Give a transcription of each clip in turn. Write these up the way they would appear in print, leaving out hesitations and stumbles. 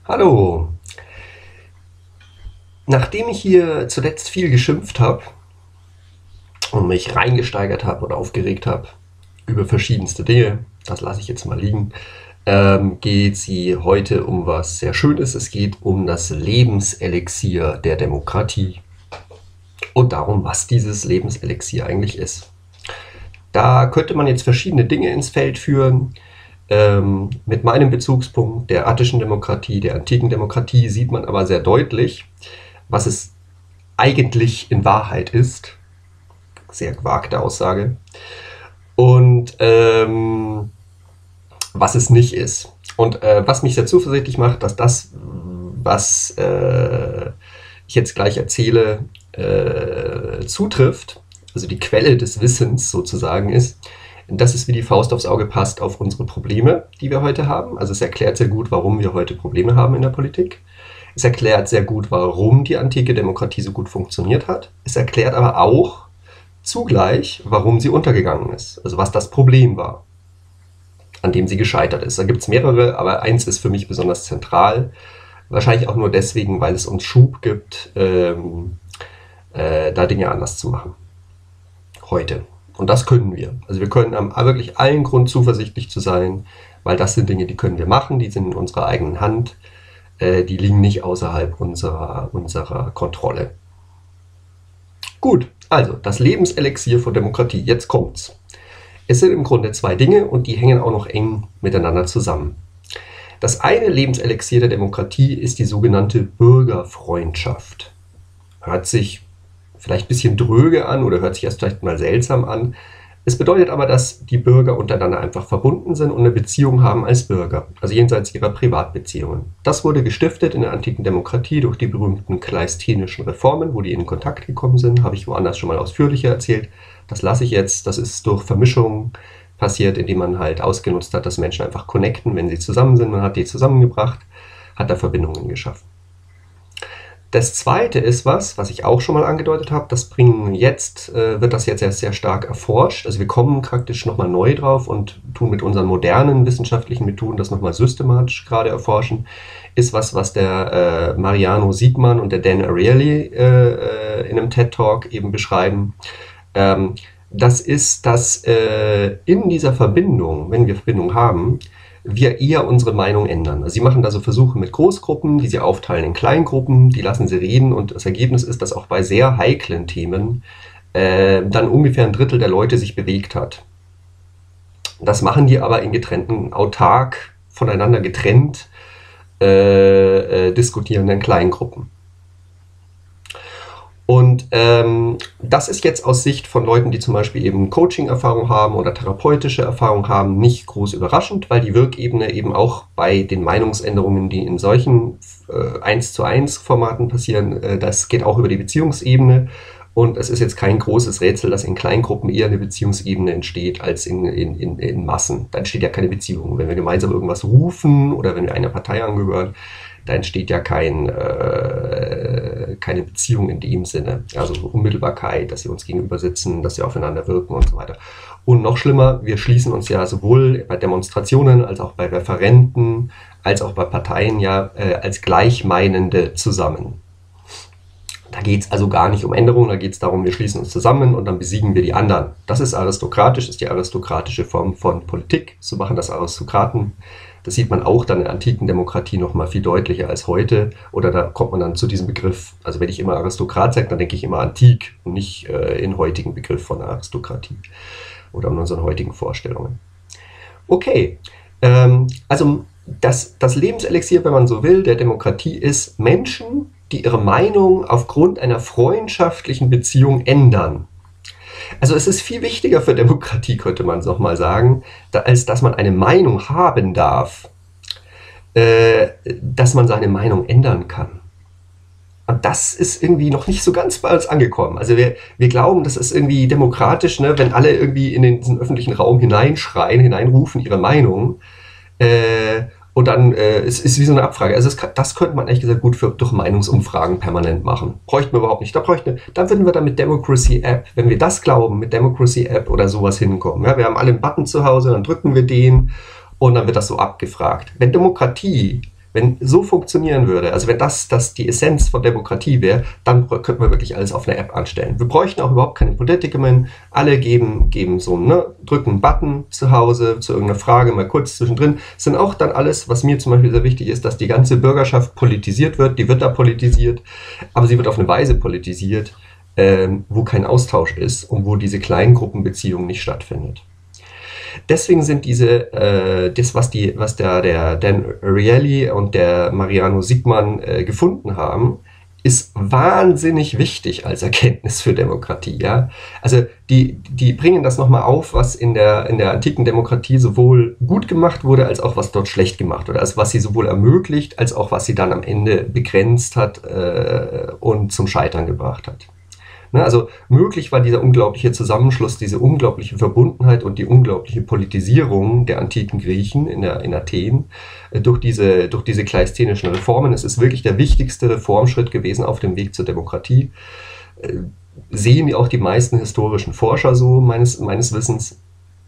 Hallo. Nachdem ich hier zuletzt viel geschimpft habe und mich reingesteigert habe oder aufgeregt habe über verschiedenste Dinge, das lasse ich jetzt mal liegen, geht sie heute um was sehr Schönes. Es geht um das Lebenselixier der Demokratie und darum, was dieses Lebenselixier eigentlich ist. Da könnte man jetzt verschiedene Dinge ins Feld führen. Mit meinem Bezugspunkt der attischen Demokratie, der antiken Demokratie, sieht man aber sehr deutlich, was es eigentlich in Wahrheit ist. Sehr gewagte Aussage. Und was es nicht ist. Und was mich sehr zuversichtlich macht, dass das, was ich jetzt gleich erzähle, zutrifft, also die Quelle des Wissens sozusagen ist, dass es wie die Faust aufs Auge passt auf unsere Probleme, die wir heute haben. Also es erklärt sehr gut, warum wir heute Probleme haben in der Politik. Es erklärt sehr gut, warum die antike Demokratie so gut funktioniert hat. Es erklärt aber auch zugleich, warum sie untergegangen ist. Also was das Problem war, an dem sie gescheitert ist. Da gibt es mehrere, aber eins ist für mich besonders zentral. Wahrscheinlich auch nur deswegen, weil es uns Schub gibt, da Dinge anders zu machen. Heute. Und das können wir. Also wir können haben wirklich allen Grund, zuversichtlich zu sein, weil das sind Dinge, die können wir machen, die sind in unserer eigenen Hand, die liegen nicht außerhalb unserer Kontrolle. Gut, also das Lebenselixier von Demokratie. Jetzt kommt's. Es sind im Grunde zwei Dinge und die hängen auch noch eng miteinander zusammen. Das eine Lebenselixier der Demokratie ist die sogenannte Bürgerfreundschaft. Hört sich vielleicht ein bisschen dröge an oder hört sich erst vielleicht mal seltsam an. Es bedeutet aber, dass die Bürger untereinander einfach verbunden sind und eine Beziehung haben als Bürger, also jenseits ihrer Privatbeziehungen. Das wurde gestiftet in der antiken Demokratie durch die berühmten kleistinischen Reformen, wo die in Kontakt gekommen sind, habe ich woanders schon mal ausführlicher erzählt. Das lasse ich jetzt, das ist durch Vermischung passiert, indem man halt ausgenutzt hat, dass Menschen einfach connecten, wenn sie zusammen sind. Man hat die zusammengebracht, hat da Verbindungen geschaffen. Das zweite ist was ich auch schon mal angedeutet habe, wird das jetzt erst sehr stark erforscht. Also wir kommen praktisch nochmal neu drauf und tun mit unseren modernen wissenschaftlichen Methoden das nochmal systematisch gerade erforschen, ist was der Mariano Siegmann und der Dan Ariely in einem TED-Talk eben beschreiben. Das ist, dass in dieser Verbindung, wenn wir Verbindung haben, wir eher unsere Meinung ändern. Also sie machen da so Versuche mit Großgruppen, die sie aufteilen in Kleingruppen, die lassen sie reden und das Ergebnis ist, dass auch bei sehr heiklen Themen dann ungefähr ein Drittel der Leute sich bewegt hat. Das machen die aber in getrennten, autark, voneinander getrennt diskutierenden Kleingruppen. Und das ist jetzt aus Sicht von Leuten, die zum Beispiel eben Coaching-Erfahrung haben oder therapeutische Erfahrung haben, nicht groß überraschend, weil die Wirkebene eben auch bei den Meinungsänderungen, die in solchen 1:1 Formaten passieren, das geht auch über die Beziehungsebene. Und es ist jetzt kein großes Rätsel, dass in Kleingruppen eher eine Beziehungsebene entsteht als in Massen. Da entsteht ja keine Beziehung. Wenn wir gemeinsam irgendwas rufen oder wenn wir einer Partei angehören, da entsteht ja keine Beziehung in dem Sinne. Also Unmittelbarkeit, dass sie uns gegenüber sitzen, dass sie aufeinander wirken und so weiter. Und noch schlimmer, wir schließen uns ja sowohl bei Demonstrationen als auch bei Referenten, als auch bei Parteien ja als Gleichmeinende zusammen. Da geht es also gar nicht um Änderungen, da geht es darum, wir schließen uns zusammen und dann besiegen wir die anderen. Das ist aristokratisch, ist die aristokratische Form von Politik. So machen das Aristokraten. Das sieht man auch dann in der antiken Demokratie noch mal viel deutlicher als heute. Oder da kommt man dann zu diesem Begriff. Also wenn ich immer Aristokrat sage, dann denke ich immer antik und nicht in heutigen Begriff von Aristokratie oder in unseren heutigen Vorstellungen. Okay, also das Lebenselixier, wenn man so will, der Demokratie ist Menschen, die ihre Meinung aufgrund einer freundschaftlichen Beziehung ändern. Also es ist viel wichtiger für Demokratie, könnte man es nochmal sagen, als dass man eine Meinung haben darf, dass man seine Meinung ändern kann. Und das ist irgendwie noch nicht so ganz bei uns angekommen. Also wir glauben, das ist irgendwie demokratisch, ne, wenn alle irgendwie in diesen öffentlichen Raum hineinschreien, hineinrufen ihre Meinung. Und dann es ist wie so eine Abfrage. Also das könnte man ehrlich gesagt gut durch Meinungsumfragen permanent machen. Bräuchten wir überhaupt nicht. Dann würden wir dann mit Democracy App, wenn wir das glauben, mit Democracy App oder sowas hinkommen. Ja, wir haben alle einen Button zu Hause, dann drücken wir den und dann wird das so abgefragt. Wenn Demokratie Wenn so funktionieren würde, also wenn das die Essenz von Demokratie wäre, dann könnte man wirklich alles auf einer App anstellen. Wir bräuchten auch überhaupt keine Politiker mehr. Alle geben so, ne, drücken einen Button zu Hause zu irgendeiner Frage, mal kurz zwischendrin. Das sind auch dann alles, was mir zum Beispiel sehr wichtig ist, dass die ganze Bürgerschaft politisiert wird. Die wird da politisiert, aber sie wird auf eine Weise politisiert, wo kein Austausch ist und wo diese Kleingruppenbeziehung nicht stattfindet. Deswegen sind was der Dan Ariely und der Mariano Sigman gefunden haben, ist wahnsinnig wichtig als Erkenntnis für Demokratie. Ja? Also die bringen das nochmal auf, was in der antiken Demokratie sowohl gut gemacht wurde, als auch was dort schlecht gemacht wurde. Also was sie sowohl ermöglicht, als auch was sie dann am Ende begrenzt hat und zum Scheitern gebracht hat. Also möglich war dieser unglaubliche Zusammenschluss, diese unglaubliche Verbundenheit und die unglaubliche Politisierung der antiken Griechen in Athen durch diese kleisthenischen Reformen. Es ist wirklich der wichtigste Reformschritt gewesen auf dem Weg zur Demokratie. Sehen auch die meisten historischen Forscher so, meines Wissens.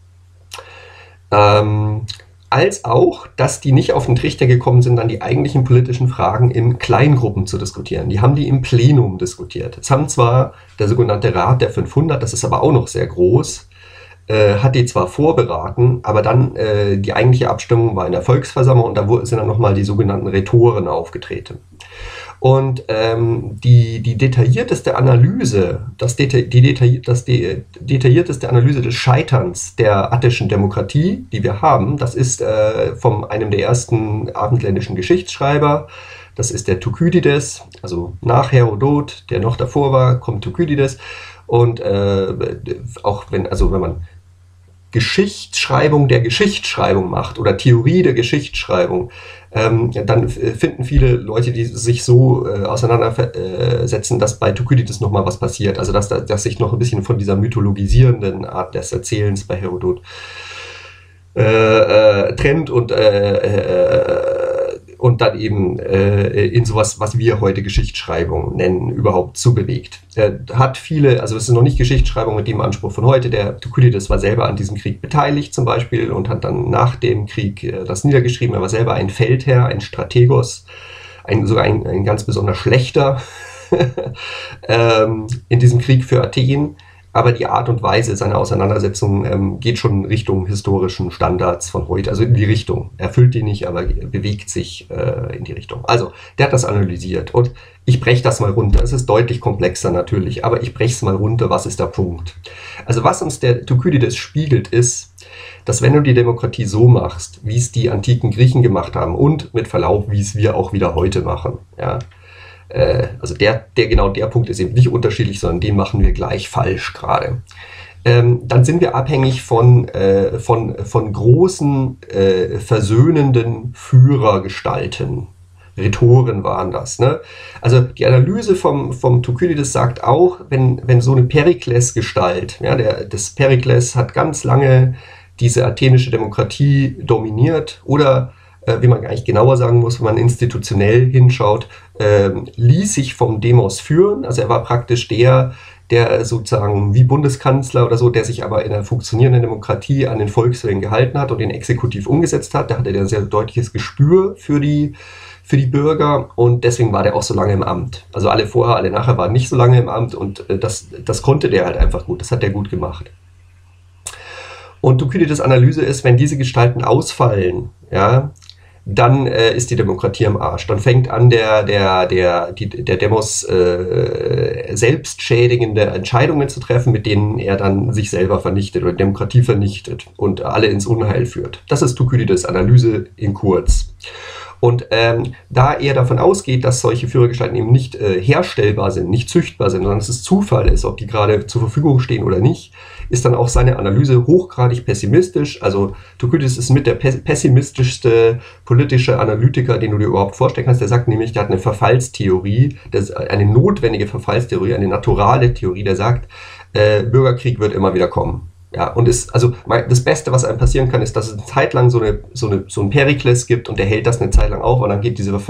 Als auch, dass die nicht auf den Trichter gekommen sind, dann die eigentlichen politischen Fragen in Kleingruppen zu diskutieren. Die haben die im Plenum diskutiert. Jetzt haben zwar der sogenannte Rat der 500, das ist aber auch noch sehr groß, hat die zwar vorberaten, aber dann die eigentliche Abstimmung war in der Volksversammlung und da sind dann nochmal die sogenannten Rhetoren aufgetreten. Und die detaillierteste Analyse, detaillierteste Analyse des Scheiterns der attischen Demokratie, die wir haben, das ist von einem der ersten abendländischen Geschichtsschreiber, das ist der Thukydides, also nach Herodot, der noch davor war, kommt Thukydides. Und auch wenn man Geschichtsschreibung der Geschichtsschreibung macht oder Theorie der Geschichtsschreibung, dann finden viele Leute, die sich so auseinandersetzen, dass bei Thukydides nochmal was passiert. Also dass sich noch ein bisschen von dieser mythologisierenden Art des Erzählens bei Herodot trennt und dann eben in sowas, was wir heute Geschichtsschreibung nennen, überhaupt zubewegt. Hat viele, also es ist noch nicht Geschichtsschreibung mit dem Anspruch von heute, der Thukydides war selber an diesem Krieg beteiligt zum Beispiel und hat dann nach dem Krieg das niedergeschrieben. Er war selber ein Feldherr, ein Strategos, sogar ein ganz besonders schlechter in diesem Krieg für Athen. Aber die Art und Weise seiner Auseinandersetzung geht schon Richtung historischen Standards von heute, also in die Richtung. Er erfüllt die nicht, aber bewegt sich in die Richtung. Also, der hat das analysiert und ich breche das mal runter. Es ist deutlich komplexer natürlich, aber ich breche es mal runter. Was ist der Punkt? Also, was uns der Thukydides spiegelt, ist, dass wenn du die Demokratie so machst, wie es die antiken Griechen gemacht haben und mit Verlaub, wie es wir auch wieder heute machen, ja, also der Punkt ist eben nicht unterschiedlich, sondern den machen wir gleich falsch gerade. Dann sind wir abhängig von großen versöhnenden Führergestalten. Rhetoren waren das. Ne? Also die Analyse vom Thukydides sagt auch, wenn so eine Perikles-Gestalt, ja, das Perikles hat ganz lange diese athenische Demokratie dominiert oder wie man eigentlich genauer sagen muss, wenn man institutionell hinschaut, ließ sich vom Demos führen. Also er war praktisch der sozusagen wie Bundeskanzler oder so, der sich aber in einer funktionierenden Demokratie an den Volkswillen gehalten hat und den exekutiv umgesetzt hat. Da hatte er ein sehr deutliches Gespür für die Bürger und deswegen war der auch so lange im Amt. Also alle vorher, alle nachher waren nicht so lange im Amt und das konnte der halt einfach gut. Das hat der gut gemacht. Und Thukydides' Analyse ist, wenn diese Gestalten ausfallen, ja, dann ist die Demokratie am Arsch. Dann fängt an der Demos selbstschädigende Entscheidungen zu treffen, mit denen er dann sich selber vernichtet oder Demokratie vernichtet und alle ins Unheil führt. Das ist Thukydides' Analyse in kurz. Und da er davon ausgeht, dass solche Führergestalten eben nicht herstellbar sind, nicht züchtbar sind, sondern dass es Zufall ist, ob die gerade zur Verfügung stehen oder nicht, ist dann auch seine Analyse hochgradig pessimistisch. Also Thukydides ist mit der pessimistischste politische Analytiker, den du dir überhaupt vorstellen kannst. Der sagt nämlich, der hat eine Verfallstheorie, eine notwendige Verfallstheorie, eine naturale Theorie, der sagt, Bürgerkrieg wird immer wieder kommen. Ja, und also das Beste, was einem passieren kann, ist, dass es eine Zeit lang so einen Perikles gibt und der hält das eine Zeit lang auf und dann geht diese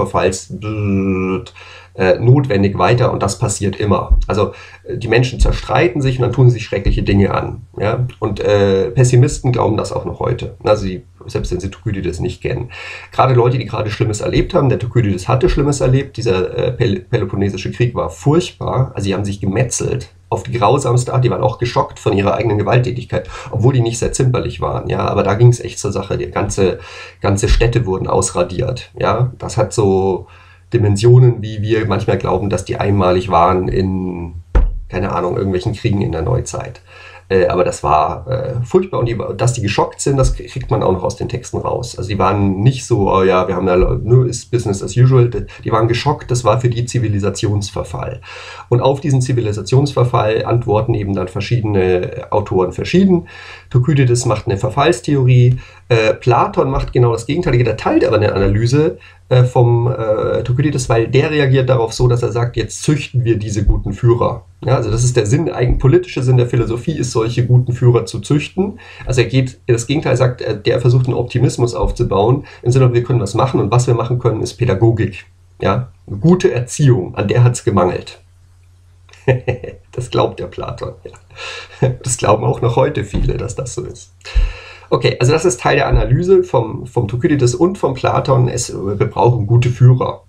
notwendig weiter und das passiert immer. Also die Menschen zerstreiten sich und dann tun sie sich schreckliche Dinge an. Ja? Und Pessimisten glauben das auch noch heute. Also selbst wenn sie Thukydides nicht kennen. Gerade Leute, die gerade Schlimmes erlebt haben, der Thukydides hatte Schlimmes erlebt, dieser Peloponnesische Krieg war furchtbar, also sie haben sich gemetzelt auf die grausamste Art, die waren auch geschockt von ihrer eigenen Gewalttätigkeit, obwohl die nicht sehr zimperlich waren, ja, aber da ging es echt zur Sache, die ganze Städte wurden ausradiert, ja, das hat so Dimensionen, wie wir manchmal glauben, dass die einmalig waren in, keine Ahnung, irgendwelchen Kriegen in der Neuzeit. Aber das war furchtbar und dass die geschockt sind, das kriegt man auch noch aus den Texten raus. Also die waren nicht so, oh ja, wir haben ja nur ist Business as usual, die waren geschockt, das war für die Zivilisationsverfall. Und auf diesen Zivilisationsverfall antworten eben dann verschiedene Autoren verschieden. Thukydides macht eine Verfallstheorie, Platon macht genau das Gegenteilige, der teilt aber eine Analyse vom Thukydides, weil der reagiert darauf so, dass er sagt, jetzt züchten wir diese guten Führer. Ja, also das ist der Sinn, politische Sinn der Philosophie ist, solche guten Führer zu züchten. Also er geht, das Gegenteil sagt, der versucht einen Optimismus aufzubauen, im Sinne, wir können was machen und was wir machen können, ist Pädagogik. Ja, eine gute Erziehung, an der hat es gemangelt. Das glaubt der Platon. Ja. Das glauben auch noch heute viele, dass das so ist. Okay, also das ist Teil der Analyse vom Thukydides und vom Platon. Wir brauchen gute Führer.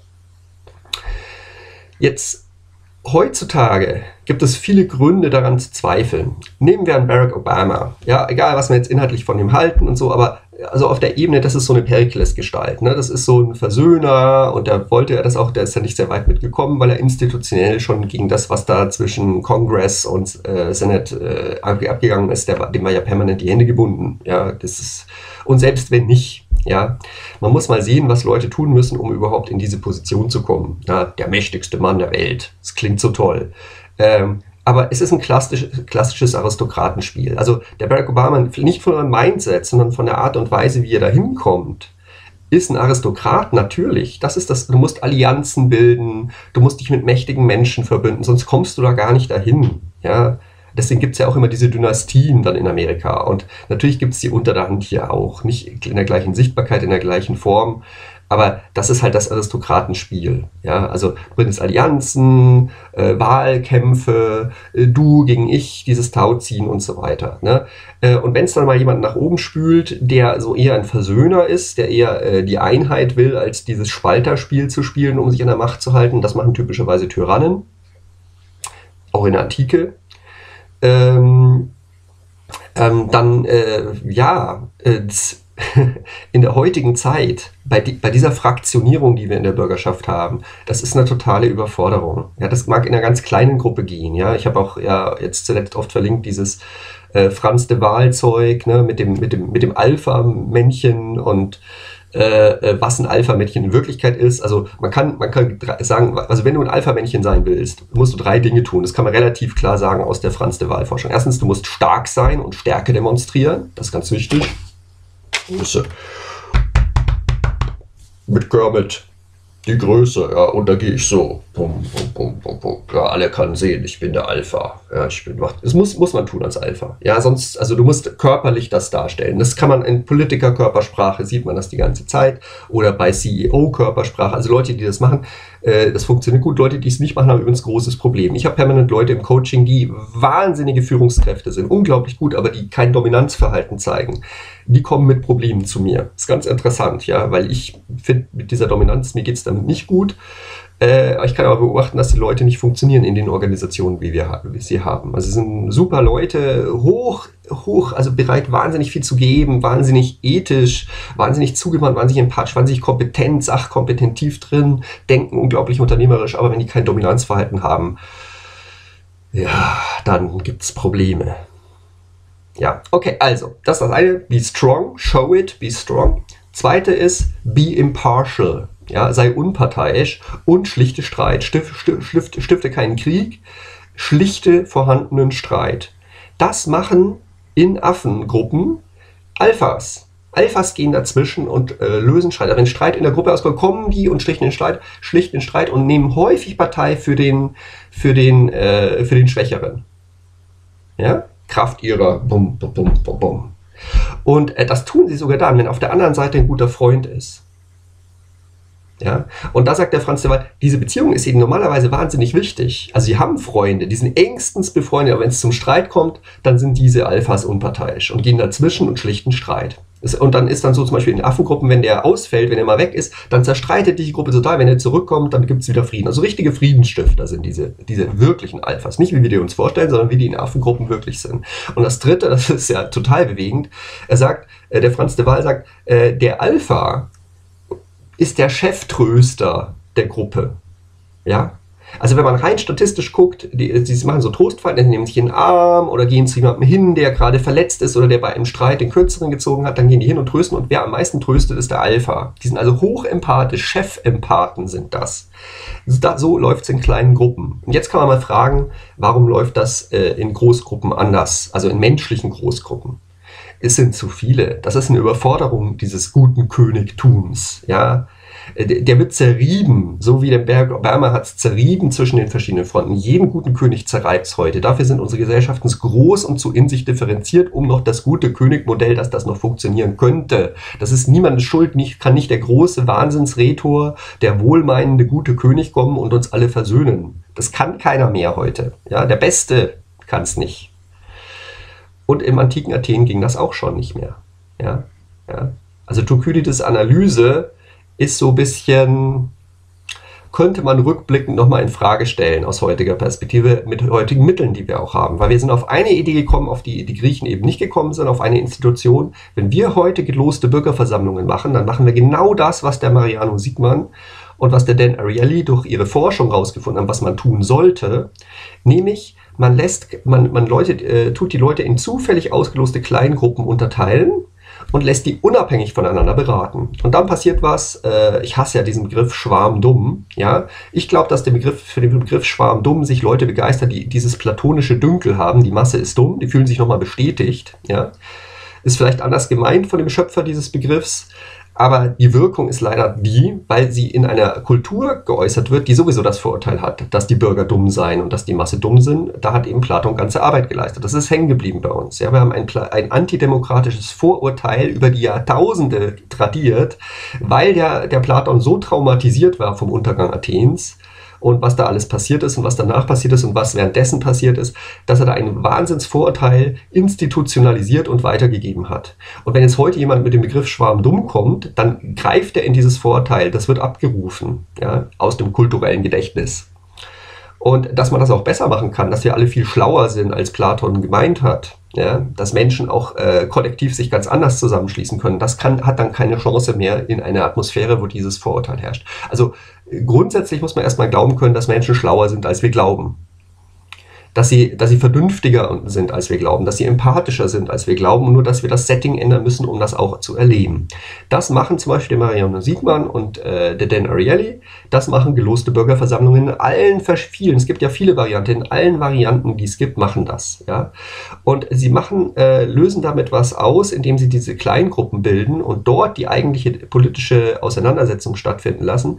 Jetzt, heutzutage gibt es viele Gründe daran zu zweifeln. Nehmen wir an Barack Obama. Ja, egal, was wir jetzt inhaltlich von ihm halten und so, aber also auf der Ebene, das ist so eine Perikles-Gestalt. Ne? Das ist so ein Versöhner und der ist ja nicht sehr weit mitgekommen, weil er institutionell schon gegen das, was da zwischen Kongress und Senate abgegangen ist, dem war ja permanent die Hände gebunden. Ja, und selbst wenn nicht, ja, man muss mal sehen, was Leute tun müssen, um überhaupt in diese Position zu kommen. Ja, der mächtigste Mann der Welt. Das klingt so toll. Aber es ist ein klassisches Aristokratenspiel. Also der Barack Obama, nicht von einem Mindset, sondern von der Art und Weise, wie er da hinkommt, ist ein Aristokrat, natürlich. Das ist das, du musst Allianzen bilden, du musst dich mit mächtigen Menschen verbünden, sonst kommst du da gar nicht dahin. Ja? Deswegen gibt es ja auch immer diese Dynastien dann in Amerika. Und natürlich gibt es die unter der Hand hier auch. Nicht in der gleichen Sichtbarkeit, in der gleichen Form. Aber das ist halt das Aristokratenspiel. Ja? Also du bringst Allianzen, Wahlkämpfe, du gegen ich, dieses Tauziehen und so weiter. Ne? Und wenn es dann mal jemand nach oben spült, der so eher ein Versöhner ist, der eher die Einheit will, als dieses Spalterspiel zu spielen, um sich an der Macht zu halten, das machen typischerweise Tyrannen, auch in der Antike, in der heutigen Zeit, bei dieser Fraktionierung, die wir in der Bürgerschaft haben, das ist eine totale Überforderung. Ja, das mag in einer ganz kleinen Gruppe gehen. Ja, ich habe auch jetzt zuletzt oft verlinkt dieses Frans de Waal-Zeug, ne, mit dem Alpha-Männchen und was ein Alpha-Männchen in Wirklichkeit ist. Also man kann sagen, also wenn du ein Alpha-Männchen sein willst, musst du 3 Dinge tun. Das kann man relativ klar sagen aus der Frans de Waal-Forschung. Erstens, du musst stark sein und Stärke demonstrieren. Das ist ganz wichtig. Größe. Mit Kermit die Größe, ja, und da gehe ich so. Pum, pum, pum, pum, pum. Ja, alle können sehen, ich bin der Alpha. Ja, das muss man tun als Alpha. Ja, sonst, also du musst körperlich das darstellen. Das kann man in Politiker-Körpersprache, sieht man das die ganze Zeit. Oder bei CEO-Körpersprache. Also Leute, die das machen, das funktioniert gut. Leute, die es nicht machen, haben übrigens ein großes Problem. Ich habe permanent Leute im Coaching, die wahnsinnige Führungskräfte sind, unglaublich gut, aber die kein Dominanzverhalten zeigen. Die kommen mit Problemen zu mir. Das ist ganz interessant, ja, weil ich finde, mit dieser Dominanz, mir geht es damit nicht gut. Ich kann aber beobachten, dass die Leute nicht funktionieren in den Organisationen, wie wir sie haben. Also es sind super Leute, also bereit, wahnsinnig viel zu geben, wahnsinnig ethisch, wahnsinnig zugewandt, wahnsinnig empathisch, wahnsinnig kompetent, sachkompetent tief drin, denken unglaublich unternehmerisch, aber wenn die kein Dominanzverhalten haben, ja, dann gibt es Probleme. Ja, okay, also, das ist das eine, be strong, show it, be strong. Zweite ist, be impartial, ja, sei unparteiisch und schlichte Streit, stifte keinen Krieg, schlichte vorhandenen Streit. Das machen in Affengruppen Alphas. Alphas gehen dazwischen und lösen Streit. Aber wenn Streit in der Gruppe auskommt, kommen die und schlichten den Streit und nehmen häufig Partei für den Schwächeren. Ja? Kraft ihrer Bum, Bum, Bum, Bum, Bum. Und das tun sie sogar dann, wenn auf der anderen Seite ein guter Freund ist. Ja? Und da sagt der Frans de Waal, diese Beziehung ist ihnen normalerweise wahnsinnig wichtig. Also sie haben Freunde, die sind engstens befreundet, aber wenn es zum Streit kommt, dann sind diese Alphas unparteiisch und gehen dazwischen und schlichten Streit. Und dann ist dann so zum Beispiel in Affengruppen, wenn der ausfällt, wenn er mal weg ist, dann zerstreitet die Gruppe total. Wenn er zurückkommt, dann gibt es wieder Frieden. Also richtige Friedensstifter sind diese wirklichen Alphas. Nicht wie wir die uns vorstellen, sondern wie die in Affengruppen wirklich sind. Und das Dritte, das ist ja total bewegend, er sagt, der Frans de Waal sagt, der Alpha ist der Cheftröster der Gruppe. Ja? Also wenn man rein statistisch guckt, sie machen so Trostfalten, nehmen sich in den Arm oder gehen zu jemandem hin, der gerade verletzt ist oder der bei einem Streit den Kürzeren gezogen hat, dann gehen die hin und trösten, und wer am meisten tröstet, ist der Alpha. Die sind also hochempathisch, Chefempathen sind das. So läuft es in kleinen Gruppen. Und jetzt kann man mal fragen, warum läuft das in Großgruppen anders, also in menschlichen Großgruppen? Es sind zu viele. Das ist eine Überforderung dieses guten Königtums. Ja? Der wird zerrieben, so wie der Barack Obama hat es zerrieben zwischen den verschiedenen Fronten. Jeden guten König zerreibt es heute. Dafür sind unsere Gesellschaften groß und zu in sich differenziert, um noch das gute Königmodell, dass das noch funktionieren könnte. Das ist niemandes Schuld, kann nicht der große Wahnsinnsrhetor, der wohlmeinende gute König kommen und uns alle versöhnen. Das kann keiner mehr heute. Ja? Der Beste kann es nicht. Und im antiken Athen ging das auch schon nicht mehr. Ja? Ja? Also Thukydides' Analyse ist so ein bisschen, könnte man rückblickend nochmal in Frage stellen aus heutiger Perspektive mit heutigen Mitteln, die wir auch haben. Weil wir sind auf eine Idee gekommen, auf die die Griechen eben nicht gekommen sind, auf eine Institution. Wenn wir heute geloste Bürgerversammlungen machen, dann machen wir genau das, was der Mariano Sigman und was der Dan Ariely durch ihre Forschung rausgefunden haben, was man tun sollte. Nämlich, man tut die Leute in zufällig ausgeloste Kleingruppen unterteilen und lässt die unabhängig voneinander beraten. Und dann passiert was, ich hasse ja diesen Begriff Schwarmdumm, ja. Ich glaube, dass für den Begriff Schwarmdumm sich Leute begeistern, die dieses platonische Dünkel haben, die Masse ist dumm, die fühlen sich nochmal bestätigt, ja. Ist vielleicht anders gemeint von dem Schöpfer dieses Begriffs, aber die Wirkung ist leider die, weil sie in einer Kultur geäußert wird, die sowieso das Vorurteil hat, dass die Bürger dumm seien und dass die Masse dumm sind. Da hat eben Platon ganze Arbeit geleistet. Das ist hängen geblieben bei uns. Ja, wir haben ein antidemokratisches Vorurteil über die Jahrtausende tradiert, weil der Platon so traumatisiert war vom Untergang Athens und was da alles passiert ist und was danach passiert ist und was währenddessen passiert ist, dass er da ein Wahnsinnsvorurteil institutionalisiert und weitergegeben hat. Und wenn jetzt heute jemand mit dem Begriff Schwarmdumm kommt, dann greift er in dieses Vorurteil, das wird abgerufen, ja, aus dem kulturellen Gedächtnis. Und dass man das auch besser machen kann, dass wir alle viel schlauer sind, als Platon gemeint hat, ja, dass Menschen auch kollektiv sich ganz anders zusammenschließen können, das hat dann keine Chance mehr in einer Atmosphäre, wo dieses Vorurteil herrscht. Also grundsätzlich muss man erstmal glauben können, dass Menschen schlauer sind, als wir glauben. Dass sie vernünftiger sind, als wir glauben, dass sie empathischer sind, als wir glauben, nur dass wir das Setting ändern müssen, um das auch zu erleben. Das machen zum Beispiel der Mariano Sigman und der Dan Ariely, das machen geloste Bürgerversammlungen in allen vielen, es gibt ja viele Varianten, in allen Varianten, die es gibt, machen das. Ja? Und sie lösen damit was aus, indem sie diese Kleingruppen bilden und dort die eigentliche politische Auseinandersetzung stattfinden lassen,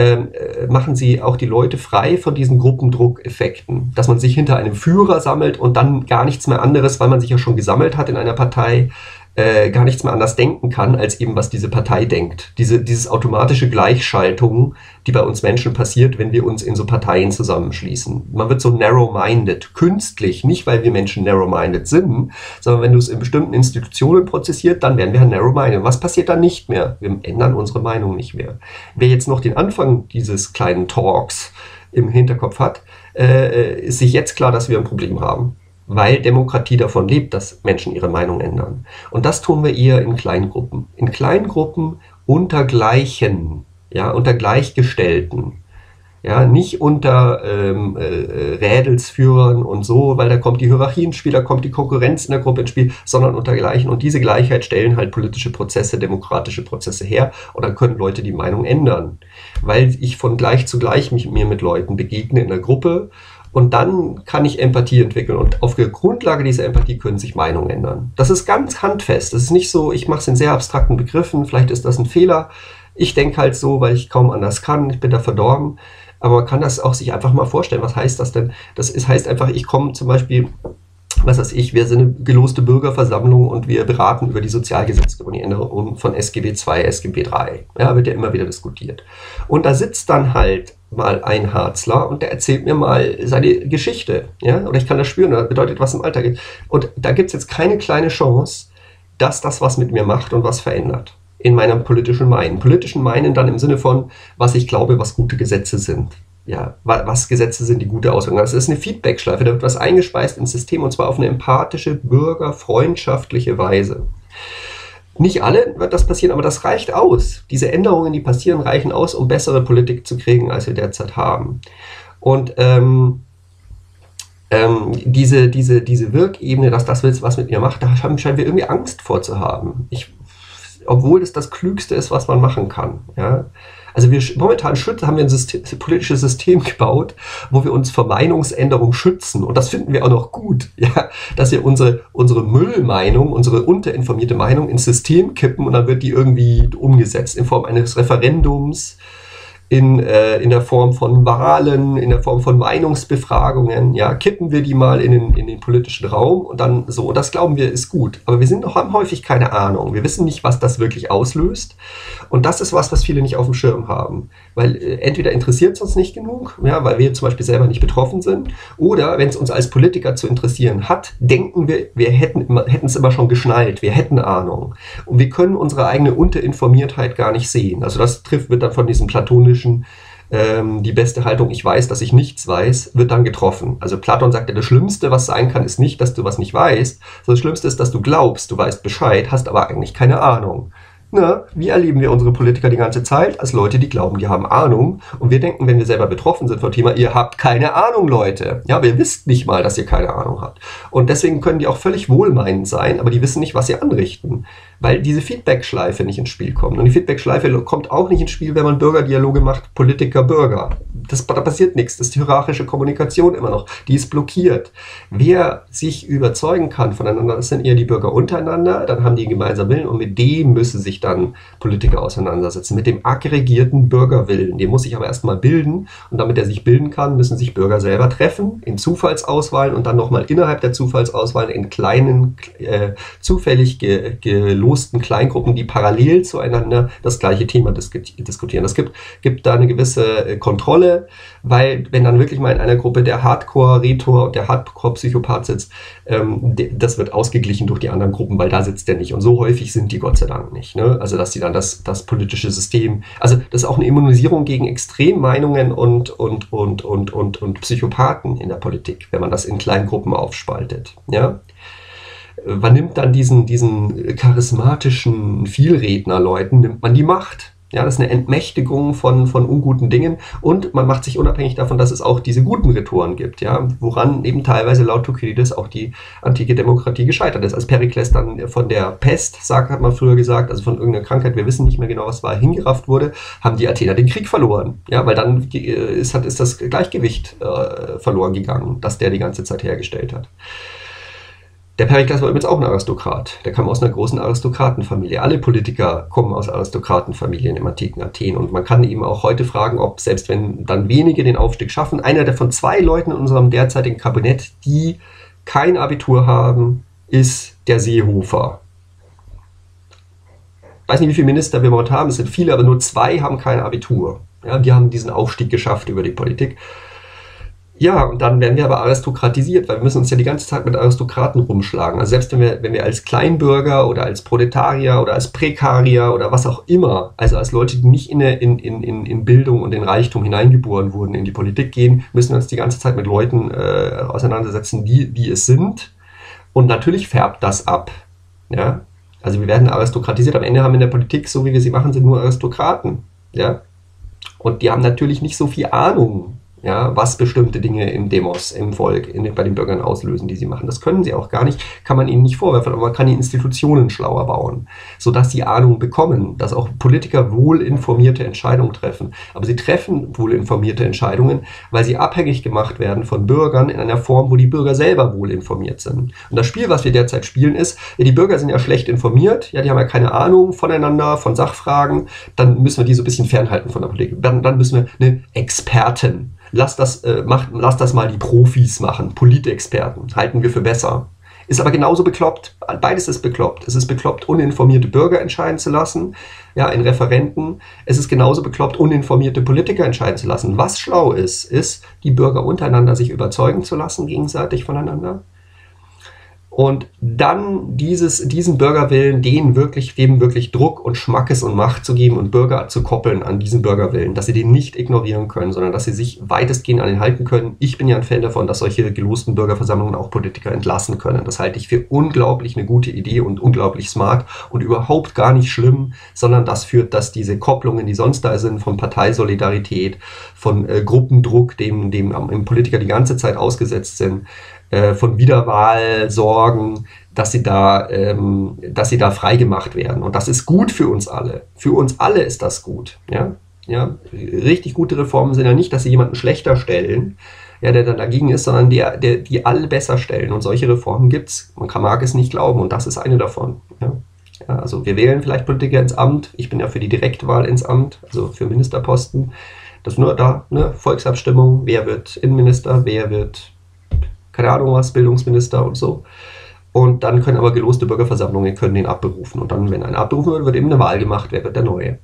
machen sie auch die Leute frei von diesen Gruppendruckeffekten, dass man sich hinter einem Führer sammelt und dann gar nichts mehr anderes, weil man sich ja schon gesammelt hat in einer Partei, gar nichts mehr anders denken kann, als eben was diese Partei denkt. Dieses automatische Gleichschaltung, die bei uns Menschen passiert, wenn wir uns in so Parteien zusammenschließen. Man wird so narrow-minded, künstlich, nicht weil wir Menschen narrow-minded sind, sondern wenn du es in bestimmten Institutionen prozessiert, dann werden wir narrow-minded. Was passiert dann nicht mehr? Wir ändern unsere Meinung nicht mehr. Wer jetzt noch den Anfang dieses kleinen Talks im Hinterkopf hat, ist sich jetzt klar, dass wir ein Problem haben. Weil Demokratie davon lebt, dass Menschen ihre Meinung ändern. Und das tun wir eher in Kleingruppen. In Kleingruppen unter Gleichen, ja, unter Gleichgestellten. Ja, nicht unter Rädelsführern und so, weil da kommt die Hierarchie ins Spiel, da kommt die Konkurrenz in der Gruppe ins Spiel, sondern unter Gleichen. Und diese Gleichheit stellen halt politische Prozesse, demokratische Prozesse her. Und dann können Leute die Meinung ändern. Weil ich von gleich zu gleich mir mit Leuten begegne in der Gruppe. Und dann kann ich Empathie entwickeln. Und auf der Grundlage dieser Empathie können sich Meinungen ändern. Das ist ganz handfest. Das ist nicht so, ich mache es in sehr abstrakten Begriffen. Vielleicht ist das ein Fehler. Ich denke halt so, weil ich kaum anders kann. Ich bin da verdorben. Aber man kann das auch sich einfach mal vorstellen. Was heißt das denn? Heißt einfach, ich komme zum Beispiel was weiß ich, wir sind eine geloste Bürgerversammlung und wir beraten über die Sozialgesetzgebung, die Änderung von SGB II, SGB III. Ja, wird ja immer wieder diskutiert. Und da sitzt dann halt mal ein Harzler und der erzählt mir mal seine Geschichte. Ja? Oder ich kann das spüren, das bedeutet, was im Alltag ist. Und da gibt es jetzt keine kleine Chance, dass das was mit mir macht und was verändert. In meinem politischen Meinen. Politischen Meinen dann im Sinne von, was ich glaube, was gute Gesetze sind. Ja, was Gesetze sind, die gute Auswirkungen haben. Das ist eine Feedback-Schleife, da wird was eingespeist ins System und zwar auf eine empathische, bürgerfreundschaftliche Weise. Nicht alle wird das passieren, aber das reicht aus. Diese Änderungen, die passieren, reichen aus, um bessere Politik zu kriegen, als wir derzeit haben. Und diese Wirkebene, dass das was mit mir macht, da scheinen wir irgendwie Angst vorzuhaben. Obwohl das Klügste ist, was man machen kann. Ja? Also momentan haben wir ein politisches System gebaut, wo wir uns vor Meinungsänderung schützen. Und das finden wir auch noch gut, ja? Dass wir unsere Müllmeinung, unsere unterinformierte Meinung ins System kippen und dann wird die irgendwie umgesetzt in Form eines Referendums, in der Form von Wahlen, in der Form von Meinungsbefragungen, ja, kippen wir die mal in den politischen Raum und dann so, und das glauben wir ist gut. Aber wir haben häufig keine Ahnung. Wir wissen nicht, was das wirklich auslöst. Und das ist was viele nicht auf dem Schirm haben. Weil entweder interessiert es uns nicht genug, ja, weil wir zum Beispiel selber nicht betroffen sind, oder wenn es uns als Politiker zu interessieren hat, denken wir hätten es immer schon geschnallt, wir hätten Ahnung. Und wir können unsere eigene Unterinformiertheit gar nicht sehen. Also das wird dann von diesen platonischen die beste Haltung, ich weiß, dass ich nichts weiß, wird dann getroffen. Also Platon sagt ja, das Schlimmste, was sein kann, ist nicht, dass du was nicht weißt, sondern das Schlimmste ist, dass du glaubst, du weißt Bescheid, hast aber eigentlich keine Ahnung. Na, wie erleben wir unsere Politiker die ganze Zeit? Als Leute, die glauben, die haben Ahnung. Und wir denken, wenn wir selber betroffen sind vom Thema, ihr habt keine Ahnung, Leute. Ja, aber ihr wisst nicht mal, dass ihr keine Ahnung habt. Und deswegen können die auch völlig wohlmeinend sein, aber die wissen nicht, was sie anrichten. Weil diese Feedback-Schleife nicht ins Spiel kommt. Und die Feedback-Schleife kommt auch nicht ins Spiel, wenn man Bürgerdialoge macht, Politiker-Bürger. Da passiert nichts. Das ist die hierarchische Kommunikation immer noch. Die ist blockiert. Wer sich überzeugen kann voneinander, das sind eher die Bürger untereinander, dann haben die einen gemeinsamen Willen und mit dem müssen sich dann Politiker auseinandersetzen. Mit dem aggregierten Bürgerwillen. Den muss sich aber erstmal bilden und damit er sich bilden kann, müssen sich Bürger selber treffen, in Zufallsauswahlen und dann nochmal innerhalb der Zufallsauswahlen in kleinen, zufällig gelosten Kleingruppen, die parallel zueinander das gleiche Thema diskutieren. Das gibt da eine gewisse Kontrolle, weil wenn dann wirklich mal in einer Gruppe der Hardcore-Rhetor und der Hardcore-Psychopath sitzt, das wird ausgeglichen durch die anderen Gruppen, weil da sitzt der nicht. Und so häufig sind die Gott sei Dank nicht. Ne? Also dass die dann das politische System, also das ist auch eine Immunisierung gegen Extremmeinungen und Psychopathen in der Politik, wenn man das in kleinen Gruppen aufspaltet. Ja? Man nimmt dann diesen charismatischen Vielrednerleuten, nimmt man die Macht. Ja, das ist eine Entmächtigung von unguten Dingen und man macht sich unabhängig davon, dass es auch diese guten Rhetoren gibt, ja, woran eben teilweise laut Thukydides auch die antike Demokratie gescheitert ist. Als Perikles dann von der Pest, hat man früher gesagt, also von irgendeiner Krankheit, wir wissen nicht mehr genau, was war, hingerafft wurde, haben die Athener den Krieg verloren. Ja, weil dann ist das Gleichgewicht verloren gegangen, das der die ganze Zeit hergestellt hat. Der Perikles war übrigens auch ein Aristokrat. Der kam aus einer großen Aristokratenfamilie. Alle Politiker kommen aus Aristokratenfamilien im antiken Athen. Und man kann eben auch heute fragen, ob selbst wenn dann wenige den Aufstieg schaffen, einer von 2 Leuten in unserem derzeitigen Kabinett, die kein Abitur haben, ist der Seehofer. Ich weiß nicht, wie viele Minister wir momentan haben, es sind viele, aber nur 2 haben kein Abitur. Ja, die haben diesen Aufstieg geschafft über die Politik. Ja, und dann werden wir aber aristokratisiert, weil wir müssen uns ja die ganze Zeit mit Aristokraten rumschlagen. Also selbst wenn wir als Kleinbürger oder als Proletarier oder als Prekarier oder was auch immer, also als Leute, die nicht in Bildung und in Reichtum hineingeboren wurden, in die Politik gehen, müssen wir uns die ganze Zeit mit Leuten auseinandersetzen, die es sind. Und natürlich färbt das ab. Ja? Also wir werden aristokratisiert. Am Ende haben wir in der Politik, so wie wir sie machen, sind nur Aristokraten. Ja? Und die haben natürlich nicht so viel Ahnung, ja, was bestimmte Dinge im Demos, im Volk, bei den Bürgern auslösen, die sie machen. Das können sie auch gar nicht, kann man ihnen nicht vorwerfen, aber man kann die Institutionen schlauer bauen, sodass sie Ahnung bekommen, dass auch Politiker wohlinformierte Entscheidungen treffen. Aber sie treffen wohlinformierte Entscheidungen, weil sie abhängig gemacht werden von Bürgern in einer Form, wo die Bürger selber wohlinformiert sind. Und das Spiel, was wir derzeit spielen, ist, ja, die Bürger sind ja schlecht informiert, ja, die haben ja keine Ahnung voneinander, von Sachfragen, dann müssen wir die so ein bisschen fernhalten von der Politik. Dann müssen wir eine Experten lass das mal die Profis machen, Politexperten, halten wir für besser. Ist aber genauso bekloppt, beides ist bekloppt. Es ist bekloppt, uninformierte Bürger entscheiden zu lassen, ja, in Referenden. Es ist genauso bekloppt, uninformierte Politiker entscheiden zu lassen. Was schlau ist, die Bürger untereinander sich überzeugen zu lassen, gegenseitig voneinander. Und dann diesen Bürgerwillen, dem wirklich Druck und Schmackes und Macht zu geben und Bürger zu koppeln an diesen Bürgerwillen, dass sie den nicht ignorieren können, sondern dass sie sich weitestgehend an ihn halten können. Ich bin ja ein Fan davon, dass solche gelosten Bürgerversammlungen auch Politiker entlassen können. Das halte ich für unglaublich eine gute Idee und unglaublich smart und überhaupt gar nicht schlimm, sondern das führt, dass diese Kopplungen, die sonst da sind, von Parteisolidarität, von Gruppendruck, dem Politiker die ganze Zeit ausgesetzt sind, von Wiederwahlsorgen, dass sie da freigemacht werden. Und das ist gut für uns alle. Für uns alle ist das gut. Ja? Ja? Richtig gute Reformen sind ja nicht, dass sie jemanden schlechter stellen, ja, der dann dagegen ist, sondern die alle besser stellen. Und solche Reformen gibt es. Man mag es nicht glauben. Und das ist eine davon. Ja? Ja, also wir wählen vielleicht Politiker ins Amt. Ich bin ja für die Direktwahl ins Amt, also für Ministerposten. Das ist nur da, ne? Volksabstimmung. Wer wird Innenminister? Wer wird keine Ahnung was, Bildungsminister und so. Und dann können aber geloste Bürgerversammlungen den abberufen. Und dann, wenn einer abberufen wird, wird eben eine Wahl gemacht, wer wird der Neue.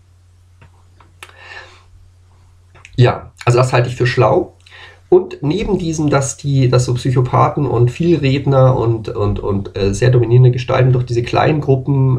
Ja, also das halte ich für schlau. Und neben diesem, dass so Psychopathen und Vielredner und sehr dominierende Gestalten durch diese kleinen Gruppen,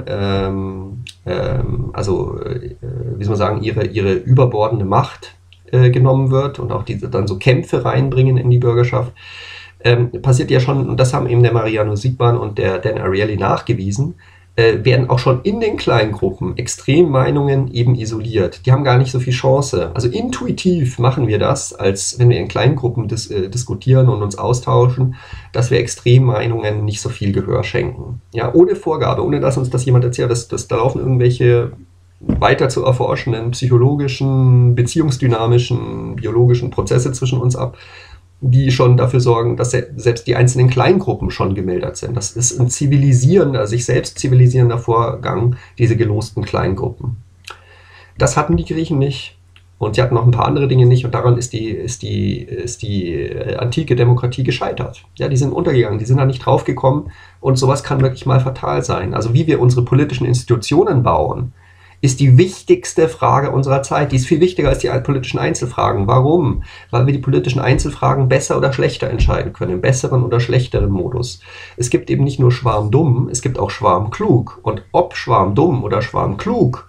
wie soll man sagen, ihre überbordende Macht genommen wird und auch diese dann so Kämpfe reinbringen in die Bürgerschaft, passiert ja schon, und das haben eben der Mariano Siegmann und der Dan Ariely nachgewiesen, werden auch schon in den kleinen Gruppen Extremmeinungen eben isoliert. Die haben gar nicht so viel Chance. Also intuitiv machen wir das, als wenn wir in kleinen Gruppen diskutieren und uns austauschen, dass wir Extremmeinungen nicht so viel Gehör schenken. Ja, ohne Vorgabe, ohne dass uns das jemand erzählt. Da laufen irgendwelche weiter zu erforschenden psychologischen, beziehungsdynamischen, biologischen Prozesse zwischen uns ab, die schon dafür sorgen, dass selbst die einzelnen Kleingruppen schon gemildert sind. Das ist ein zivilisierender, sich selbst zivilisierender Vorgang, diese gelosten Kleingruppen. Das hatten die Griechen nicht und sie hatten noch ein paar andere Dinge nicht und daran ist die antike Demokratie gescheitert. Ja, die sind untergegangen, die sind da nicht draufgekommen und sowas kann wirklich mal fatal sein. Also wie wir unsere politischen Institutionen bauen, ist die wichtigste Frage unserer Zeit. Die ist viel wichtiger als die politischen Einzelfragen. Warum? Weil wir die politischen Einzelfragen besser oder schlechter entscheiden können, im besseren oder schlechteren Modus. Es gibt eben nicht nur schwarmdumm, es gibt auch schwarmklug. Und ob schwarmdumm oder schwarmklug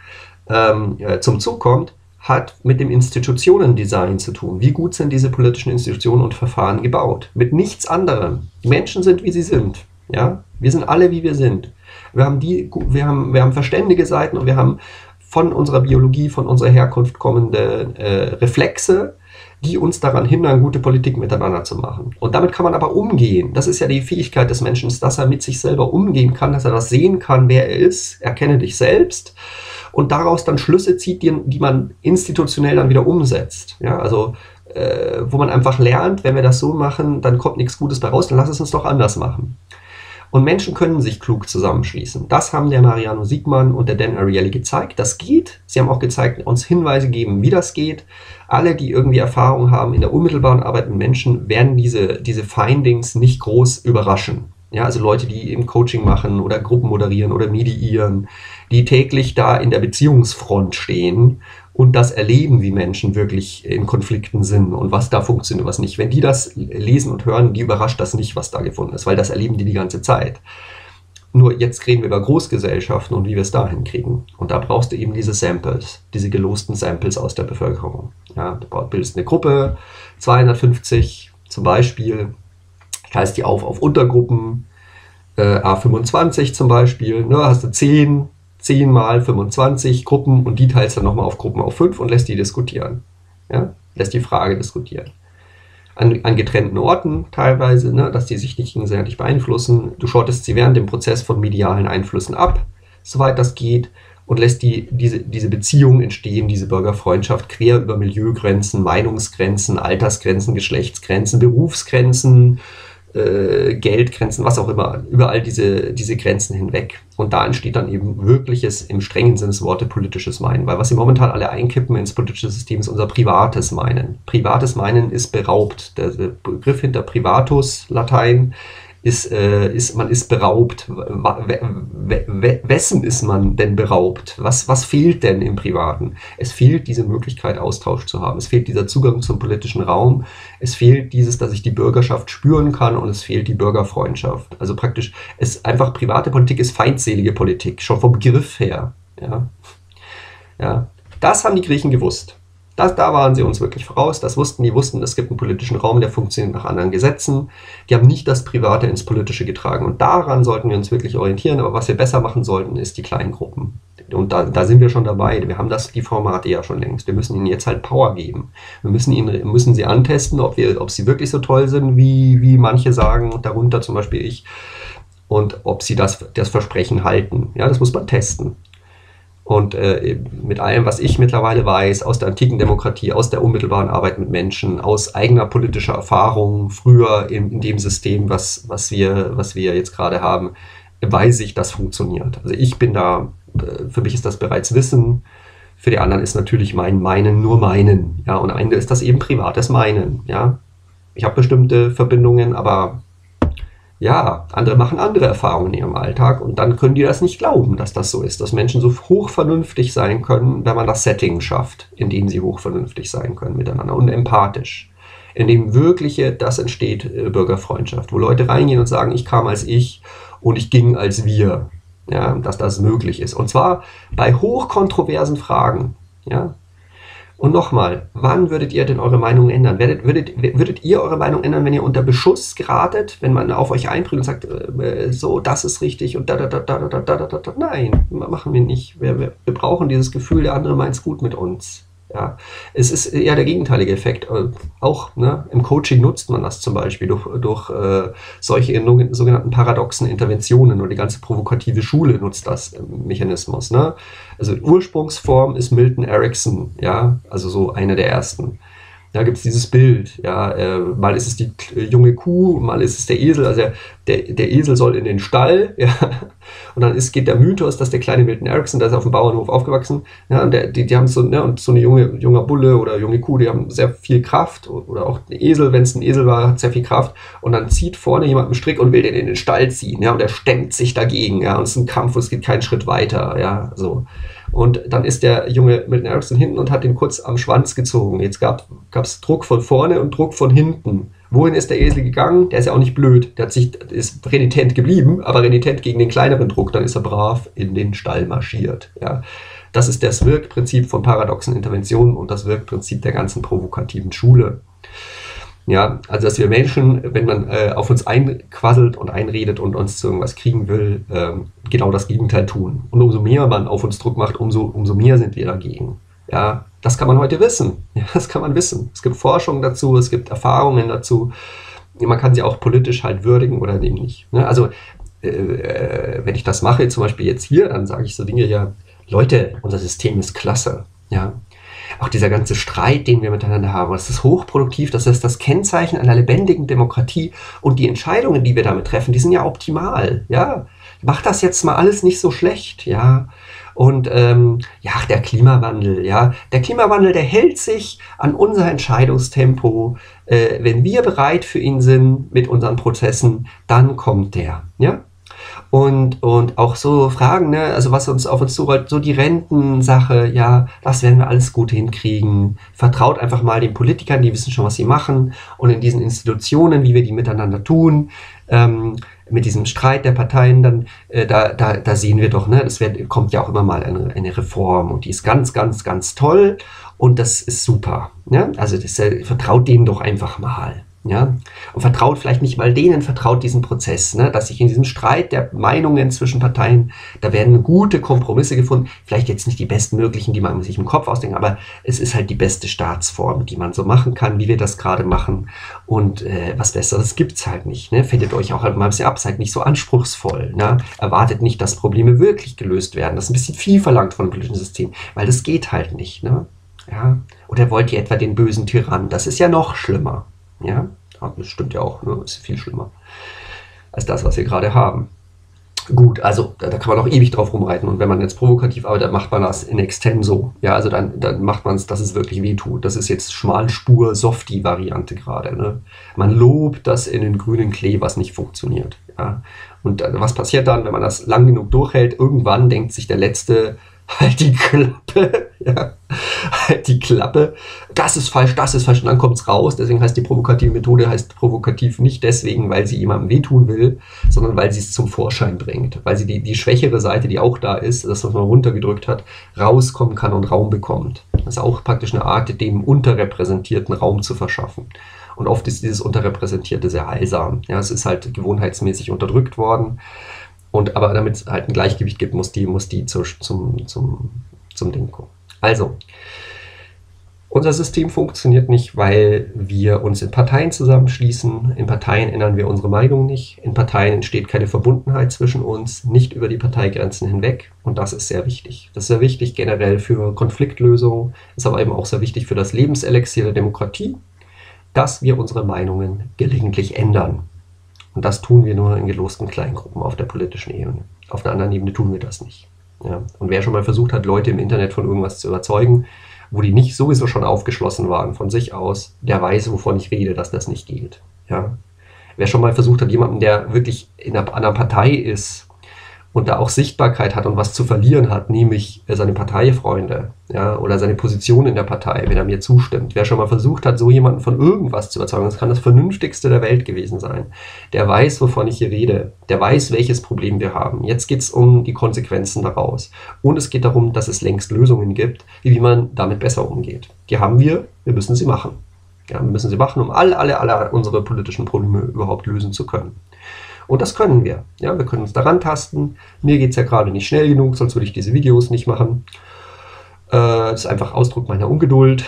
zum Zug kommt, hat mit dem Institutionendesign zu tun. Wie gut sind diese politischen Institutionen und Verfahren gebaut? Mit nichts anderem. Die Menschen sind, wie sie sind. Ja? Wir sind alle, wie wir sind. Wir haben verständige Seiten und wir haben von unserer Biologie, von unserer Herkunft kommende Reflexe, die uns daran hindern, gute Politik miteinander zu machen. Und damit kann man aber umgehen. Das ist ja die Fähigkeit des Menschen, dass er mit sich selber umgehen kann, dass er das sehen kann, wer er ist. Erkenne dich selbst und daraus dann Schlüsse zieht, die man institutionell dann wieder umsetzt. Ja, also wo man einfach lernt, wenn wir das so machen, dann kommt nichts Gutes bei raus, dann lass es uns doch anders machen. Und Menschen können sich klug zusammenschließen. Das haben der Mariano Siegmann und der Dan Ariely gezeigt. Das geht. Sie haben auch gezeigt, uns Hinweise gegeben, wie das geht. Alle, die irgendwie Erfahrung haben in der unmittelbaren Arbeit mit Menschen, werden diese Findings nicht groß überraschen. Ja, also Leute, die im Coaching machen oder Gruppen moderieren oder mediieren, die täglich da in der Beziehungsfront stehen und das erleben, wie Menschen wirklich in Konflikten sind und was da funktioniert, was nicht. Wenn die das lesen und hören, die überrascht das nicht, was da gefunden ist, weil das erleben die ganze Zeit. Nur jetzt reden wir über Großgesellschaften und wie wir es da hinkriegen. Und da brauchst du eben diese Samples, diese gelosten Samples aus der Bevölkerung. Ja, du bildest eine Gruppe, 250 zum Beispiel, teilst die auf Untergruppen, A25 zum Beispiel, ne, hast du 10 mal 25 Gruppen und die teilst dann nochmal auf Gruppen auf 5 und lässt die diskutieren. Ja? Lässt die Frage diskutieren. An getrennten Orten teilweise, ne, dass die sich nicht gegenseitig beeinflussen. Du schottest sie während dem Prozess von medialen Einflüssen ab, soweit das geht, und lässt diese Beziehung entstehen, diese Bürgerfreundschaft quer über Milieugrenzen, Meinungsgrenzen, Altersgrenzen, Geschlechtsgrenzen, Berufsgrenzen, Geldgrenzen, was auch immer, überall diese Grenzen hinweg. Und da entsteht dann eben wirkliches, im strengen Sinne des Wortes, politisches Meinen. Weil was sie momentan alle einkippen ins politische System, ist unser privates Meinen. Privates Meinen ist beraubt. Der Begriff hinter Privatus, Latein, man ist beraubt. Wessen ist man denn beraubt? Was fehlt denn im Privaten? Es fehlt diese Möglichkeit, Austausch zu haben. Es fehlt dieser Zugang zum politischen Raum. Es fehlt dieses, dass ich die Bürgerschaft spüren kann, und es fehlt die Bürgerfreundschaft. Also praktisch, private Politik ist feindselige Politik, schon vom Begriff her. Ja. Ja. Das haben die Griechen gewusst. Da waren sie uns wirklich voraus, die wussten, es gibt einen politischen Raum, der funktioniert nach anderen Gesetzen. Die haben nicht das Private ins Politische getragen, und daran sollten wir uns wirklich orientieren. Aber was wir besser machen sollten, ist die kleinen Gruppen. Und da sind wir schon dabei. Wir haben die Formate ja schon längst. Wir müssen ihnen jetzt halt Power geben. Wir müssen sie antesten, ob sie wirklich so toll sind, wie manche sagen, darunter zum Beispiel ich, und ob sie das Versprechen halten. Ja, das muss man testen. Und mit allem, was ich mittlerweile weiß, aus der antiken Demokratie, aus der unmittelbaren Arbeit mit Menschen, aus eigener politischer Erfahrung, früher in dem System, was wir jetzt gerade haben, weiß ich, das funktioniert. Also ich bin da, für mich ist das bereits Wissen, für die anderen ist natürlich mein Meinen nur Meinen. Ja, und am Ende ist das eben privates Meinen. Ja. Ich habe bestimmte Verbindungen, aber ja, andere machen andere Erfahrungen in ihrem Alltag, und dann können die das nicht glauben, dass das so ist, dass Menschen so hochvernünftig sein können, wenn man das Setting schafft, in dem sie hochvernünftig sein können miteinander und empathisch. In dem das entsteht Bürgerfreundschaft, wo Leute reingehen und sagen, ich kam als ich und ich ging als wir. Ja, dass das möglich ist. Und zwar bei hochkontroversen Fragen. Ja. Und nochmal, wann würdet ihr denn eure Meinung ändern? Würdet ihr eure Meinung ändern, wenn ihr unter Beschuss geratet, wenn man auf euch einprügelt und sagt, so, das ist richtig und da. Nein, machen wir nicht. Wir brauchen dieses Gefühl, der andere meint es gut mit uns. Ja, es ist eher der gegenteilige Effekt. Auch im Coaching nutzt man das zum Beispiel durch solche sogenannten paradoxen Interventionen, oder die ganze provokative Schule nutzt das Mechanismus. Ne? Also Ursprungsform ist Milton Erickson, ja, also so einer der ersten. Da gibt es dieses Bild, ja, mal ist es die junge Kuh, mal ist es der Esel, also der Esel soll in den Stall, ja, und dann geht der Mythos, dass der kleine Milton Erickson, der ist auf dem Bauernhof aufgewachsen, ja, und die haben so, ne, und so eine junger Bulle oder junge Kuh, die haben sehr viel Kraft, oder auch ein Esel, wenn es ein Esel war, hat sehr viel Kraft, und dann zieht vorne jemand einen Strick und will den in den Stall ziehen, ja, und er stemmt sich dagegen, ja, und es ist ein Kampf und es geht keinen Schritt weiter, ja, so. Und dann ist der junge Milton Erickson hinten und hat den kurz am Schwanz gezogen. Jetzt gab es Druck von vorne und Druck von hinten. Wohin ist der Esel gegangen? Der ist ja auch nicht blöd. Der ist renitent geblieben, aber renitent gegen den kleineren Druck. Dann ist er brav in den Stall marschiert. Ja. Das ist das Wirkprinzip von paradoxen Interventionen und das Wirkprinzip der ganzen provokativen Schule. Ja, also dass wir Menschen, wenn man auf uns einquasselt und einredet und uns zu irgendwas kriegen will, genau das Gegenteil tun. Und umso mehr man auf uns Druck macht, umso mehr sind wir dagegen. Ja, das kann man heute wissen. Ja, das kann man wissen. Es gibt Forschung dazu, es gibt Erfahrungen dazu. Man kann sie auch politisch halt würdigen oder eben nicht. Ne? Also wenn ich das mache, zum Beispiel jetzt hier, dann sage ich so Dinge, ja, Leute, unser System ist klasse. Ja. Auch dieser ganze Streit, den wir miteinander haben, das ist hochproduktiv, das ist das Kennzeichen einer lebendigen Demokratie, und die Entscheidungen, die wir damit treffen, die sind ja optimal, ja. Macht das jetzt mal alles nicht so schlecht, ja. Und ja, der Klimawandel, ja. Der Klimawandel, der hält sich an unser Entscheidungstempo. Wenn wir bereit für ihn sind mit unseren Prozessen, dann kommt der, ja. Und auch so Fragen, ne, also was auf uns zurollt, so die Rentensache, ja, das werden wir alles gut hinkriegen. Vertraut einfach mal den Politikern, die wissen schon, was sie machen, und in diesen Institutionen, wie wir die miteinander tun, mit diesem Streit der Parteien, dann da sehen wir doch, ne, kommt ja auch immer mal eine Reform, und die ist ganz, ganz, ganz toll, und das ist super. Ne? Also vertraut denen doch einfach mal. Ja, und vertraut vielleicht nicht mal denen, vertraut diesen Prozess, ne, dass sich in diesem Streit der Meinungen zwischen Parteien, da werden gute Kompromisse gefunden, vielleicht jetzt nicht die bestmöglichen, die man sich im Kopf ausdenkt, aber es ist halt die beste Staatsform, die man so machen kann, wie wir das gerade machen, und was Besseres gibt's halt nicht, ne, findet euch auch halt mal ein bisschen ab, seid nicht so anspruchsvoll, ne, erwartet nicht, dass Probleme wirklich gelöst werden, das ist ein bisschen viel verlangt von dem politischen System, weil das geht halt nicht, ne, ja, oder wollt ihr etwa den bösen Tyrann, das ist ja noch schlimmer. Ja, das stimmt ja auch, ne? Ist viel schlimmer als das, was wir gerade haben. Gut, also da kann man auch ewig drauf rumreiten. Und wenn man jetzt provokativ arbeitet, macht man das in extenso. Ja, also dann macht man es, dass es wirklich wehtut. Das ist jetzt Schmalspur-Softie-Variante gerade. Ne? Man lobt, dass in den grünen Klee was nicht funktioniert. Ja? Und was passiert dann, wenn man das lang genug durchhält? Irgendwann denkt sich der Letzte, halt die Klappe, ja, halt die Klappe, das ist falsch, und dann kommt es raus. Deswegen heißt die provokative Methode, heißt provokativ nicht deswegen, weil sie jemandem wehtun will, sondern weil sie es zum Vorschein bringt, weil sie die schwächere Seite, die auch da ist, das, was man runtergedrückt hat, rauskommen kann und Raum bekommt. Das ist auch praktisch eine Art, dem Unterrepräsentierten Raum zu verschaffen. Und oft ist dieses Unterrepräsentierte sehr heilsam. Ja, es ist halt gewohnheitsmäßig unterdrückt worden. Aber damit es halt ein Gleichgewicht gibt, muss die zum Ding kommen. Also, unser System funktioniert nicht, weil wir uns in Parteien zusammenschließen. In Parteien ändern wir unsere Meinung nicht. In Parteien entsteht keine Verbundenheit zwischen uns, nicht über die Parteigrenzen hinweg. Und das ist sehr wichtig. Das ist sehr wichtig generell für Konfliktlösungen, ist aber eben auch sehr wichtig für das Lebenselixier der Demokratie, dass wir unsere Meinungen gelegentlich ändern. Und das tun wir nur in gelosten Kleingruppen auf der politischen Ebene. Auf einer anderen Ebene tun wir das nicht. Ja. Und wer schon mal versucht hat, Leute im Internet von irgendwas zu überzeugen, wo die nicht sowieso schon aufgeschlossen waren von sich aus, der weiß, wovon ich rede, dass das nicht geht. Ja. Wer schon mal versucht hat, jemanden, der wirklich in einer Partei ist und da auch Sichtbarkeit hat und was zu verlieren hat, nämlich seine Parteifreunde, ja, oder seine Position in der Partei, wenn er mir zustimmt. Wer schon mal versucht hat, so jemanden von irgendwas zu überzeugen, das kann das Vernünftigste der Welt gewesen sein. Der weiß, wovon ich hier rede. Der weiß, welches Problem wir haben. Jetzt geht es um die Konsequenzen daraus. Und es geht darum, dass es längst Lösungen gibt, wie man damit besser umgeht. Die haben wir müssen sie machen. Ja, wir müssen sie machen, um alle unsere politischen Probleme überhaupt lösen zu können. Und das können wir. Ja, wir können uns daran tasten. Mir geht es ja gerade nicht schnell genug, sonst würde ich diese Videos nicht machen. Das ist einfach Ausdruck meiner Ungeduld,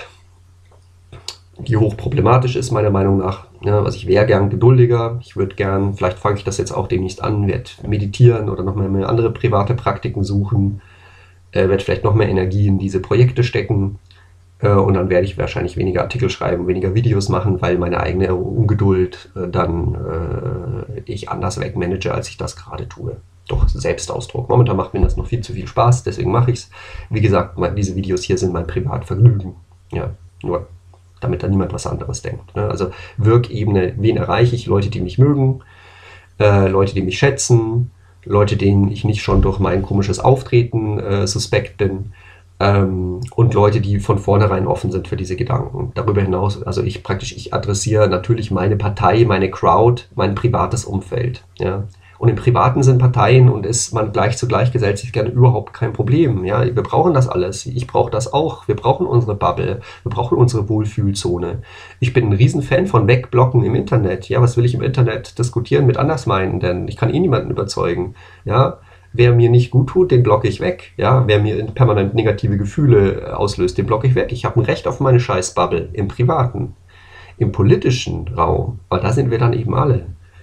die hochproblematisch ist, meiner Meinung nach. Ja, also ich wäre gern geduldiger. Ich würde gern, vielleicht fange ich das jetzt auch demnächst an, werde meditieren oder nochmal mehr andere private Praktiken suchen, werde vielleicht noch mehr Energie in diese Projekte stecken. Und dann werde ich wahrscheinlich weniger Artikel schreiben, weniger Videos machen, weil meine eigene Ungeduld ich anders wegmanage, als ich das gerade tue. Doch Selbstausdruck. Momentan macht mir das noch viel zu viel Spaß, deswegen mache ich es. Wie gesagt, diese Videos hier sind mein Privatvergnügen. Ja, nur damit da niemand was anderes denkt. Ne? Also Wirkebene, wen erreiche ich? Leute, die mich mögen, Leute, die mich schätzen, Leute, denen ich nicht schon durch mein komisches Auftreten suspekt bin. Und Leute, die von vornherein offen sind für diese Gedanken. Darüber hinaus, also ich adressiere natürlich meine Partei, meine Crowd, mein privates Umfeld. Ja. Und im Privaten sind Parteien und ist man gleich gesellt sich gerne überhaupt kein Problem. Ja. Wir brauchen das alles. Ich brauche das auch. Wir brauchen unsere Bubble. Wir brauchen unsere Wohlfühlzone. Ich bin ein Riesenfan von Wegblocken im Internet. Ja, was will ich im Internet diskutieren mit Andersmeinenden? Ich kann eh niemanden überzeugen. Ja. Wer mir nicht gut tut, den blocke ich weg. Ja, wer mir permanent negative Gefühle auslöst, den blocke ich weg. Ich habe ein Recht auf meine Scheißbubble im Privaten. Im politischen Raum, weil da sind wir dann eben alle.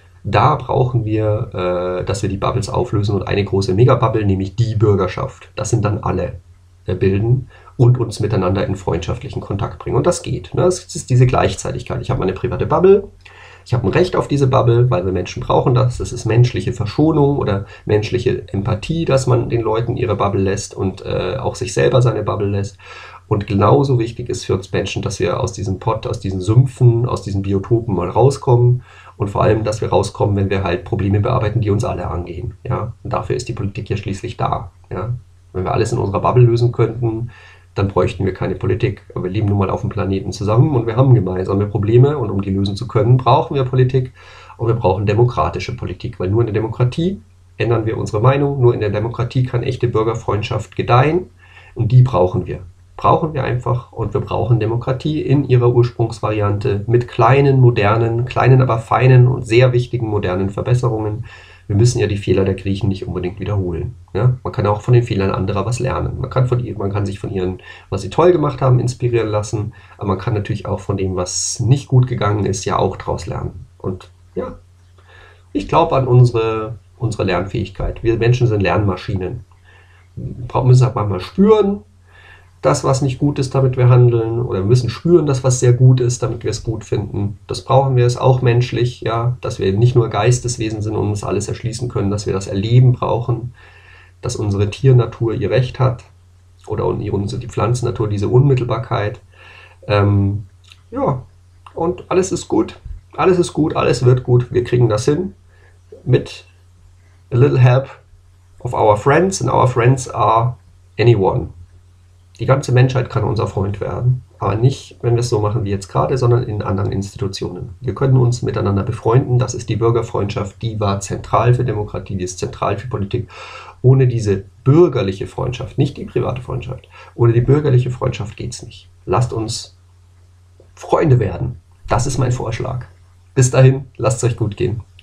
Da brauchen wir, dass wir die Bubbles auflösen und eine große Megabubble, nämlich die Bürgerschaft. Das sind dann alle bilden und uns miteinander in freundschaftlichen Kontakt bringen. Und das geht. Ne? Das ist diese Gleichzeitigkeit. Ich habe meine private Bubble. Ich habe ein Recht auf diese Bubble, weil wir Menschen brauchen das. Das ist menschliche Verschonung oder menschliche Empathie, dass man den Leuten ihre Bubble lässt und auch sich selber seine Bubble lässt. Und genauso wichtig ist für uns Menschen, dass wir aus diesem Pott, aus diesen Sümpfen, aus diesen Biotopen mal rauskommen. Und vor allem, dass wir rauskommen, wenn wir halt Probleme bearbeiten, die uns alle angehen. Ja? Und dafür ist die Politik ja schließlich da. Ja? Wenn wir alles in unserer Bubble lösen könnten, dann bräuchten wir keine Politik. Aber wir leben nun mal auf dem Planeten zusammen und wir haben gemeinsame Probleme. Und um die lösen zu können, brauchen wir Politik. Und wir brauchen demokratische Politik. Weil nur in der Demokratie ändern wir unsere Meinung. Nur in der Demokratie kann echte Bürgerfreundschaft gedeihen. Und die brauchen wir. Brauchen wir einfach. Und wir brauchen Demokratie in ihrer Ursprungsvariante mit kleinen, aber feinen und sehr wichtigen modernen Verbesserungen. Wir müssen ja die Fehler der Griechen nicht unbedingt wiederholen. Ja? Man kann auch von den Fehlern anderer was lernen. Man kann sich von ihren, was sie toll gemacht haben, inspirieren lassen. Aber man kann natürlich auch von dem, was nicht gut gegangen ist, ja auch draus lernen. Und ja, ich glaube an unsere Lernfähigkeit. Wir Menschen sind Lernmaschinen. Wir müssen halt manchmal spüren, das, was nicht gut ist, damit wir handeln, oder wir müssen spüren, dass was sehr gut ist, damit wir es gut finden. Das brauchen wir, ist auch menschlich, ja, dass wir nicht nur Geisteswesen sind und uns alles erschließen können, dass wir das Erleben brauchen, dass unsere Tiernatur ihr Recht hat oder die Pflanzennatur diese Unmittelbarkeit. Ja, und alles ist gut, alles ist gut, alles wird gut, wir kriegen das hin mit a little help of our friends, and our friends are anyone. Die ganze Menschheit kann unser Freund werden, aber nicht, wenn wir es so machen wie jetzt gerade, sondern in anderen Institutionen. Wir können uns miteinander befreunden, das ist die Bürgerfreundschaft, die war zentral für Demokratie, die ist zentral für Politik. Ohne diese bürgerliche Freundschaft, nicht die private Freundschaft, ohne die bürgerliche Freundschaft geht es nicht. Lasst uns Freunde werden. Das ist mein Vorschlag. Bis dahin, lasst es euch gut gehen.